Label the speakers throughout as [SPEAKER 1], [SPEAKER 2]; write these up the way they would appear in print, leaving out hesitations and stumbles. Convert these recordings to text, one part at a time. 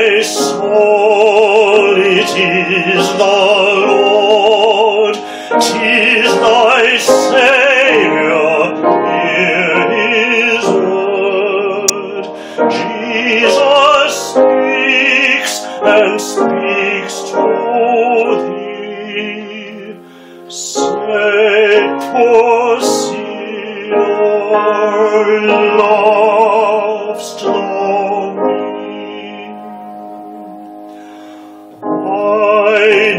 [SPEAKER 1] my soul, it is the Lord, 'tis thy Saviour, hear his word. Jesus speaks and speaks to thee, say, Poor lovest thou me? I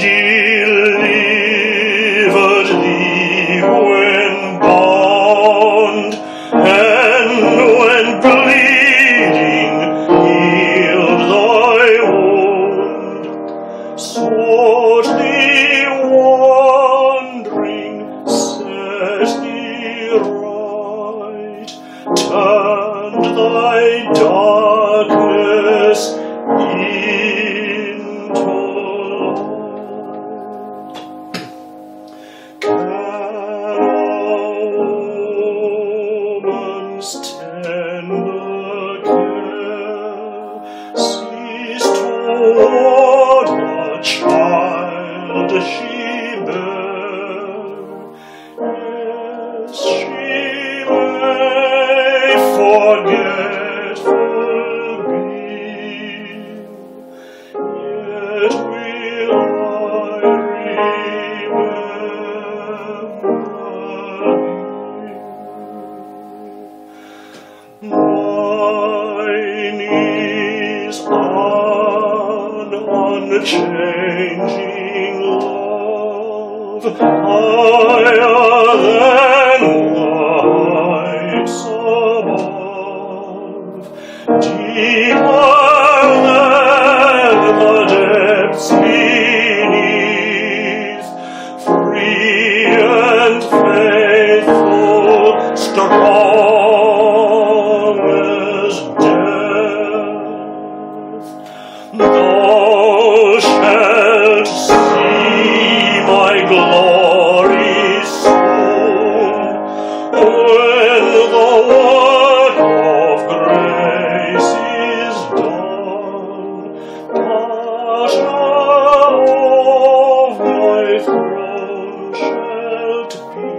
[SPEAKER 1] delivered thee when bound, and when bleeding healed thy wound, sought thee wandering, set thee right, turned thy darkness into light. Can woman's tender care cease toward the child she bare? Yes, she may forgetful be, yet will I remember thee. Mine is an unchanging love, higher than the heights above, deeper than the depths beneath, free and faithful, strong as death. Thou shalt see my glory soon, when the work of grace is done. Passion of my throne shalt be,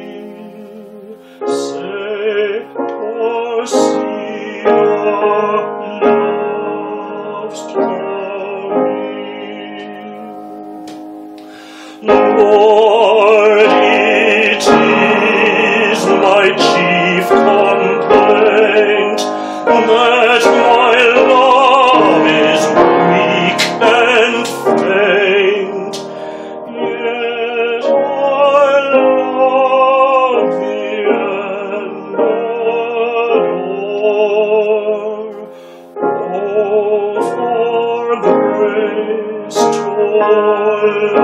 [SPEAKER 1] say, Portia, lovest thou me? Lord, it is my chief complaint that my love is weak and faint, yet I love thee and adore. Oh, for grace to